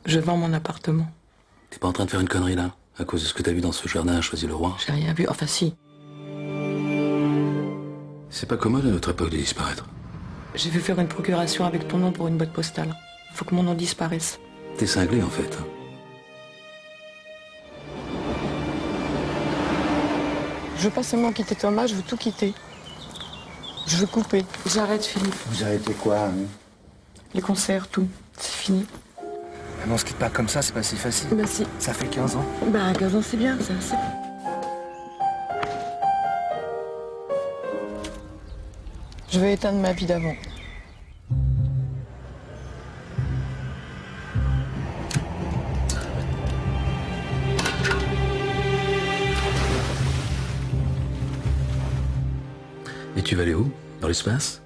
Je vends mon appartement. T'es pas en train de faire une connerie là? À cause de ce que t'as vu dans ce jardin à Choisy le Roi? J'ai rien vu. Enfin, si. C'est pas commode à notre époque de disparaître. J'ai vu faire une procuration avec ton nom pour une boîte postale. Faut que mon nom disparaisse. T'es cinglé en fait. Je veux pas seulement quitter Thomas, je veux tout quitter. Je veux couper. J'arrête, Philippe. Vous arrêtez quoi, hein? Les concerts, tout. C'est fini. Mais on se quitte pas comme ça, c'est pas si facile. Bah si. Ça fait 15 ans. Bah 15 ans, c'est bien, ça. Je veux éteindre ma vie d'avant. Et tu vas aller où? Dans l'espace?